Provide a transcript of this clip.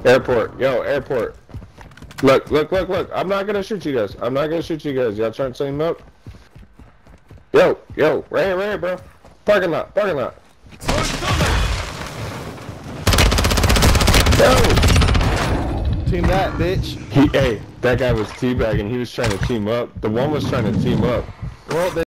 Airport. Yo, airport. Look, look, look, look. I'm not gonna shoot you guys. I'm not gonna shoot you guys. Y'all trying to team up? Yo, yo, right here, bro. Parking lot, parking lot. Yo! Team that, bitch. Hey, that guy was teabagging. He was trying to team up. The one was trying to team up. Well,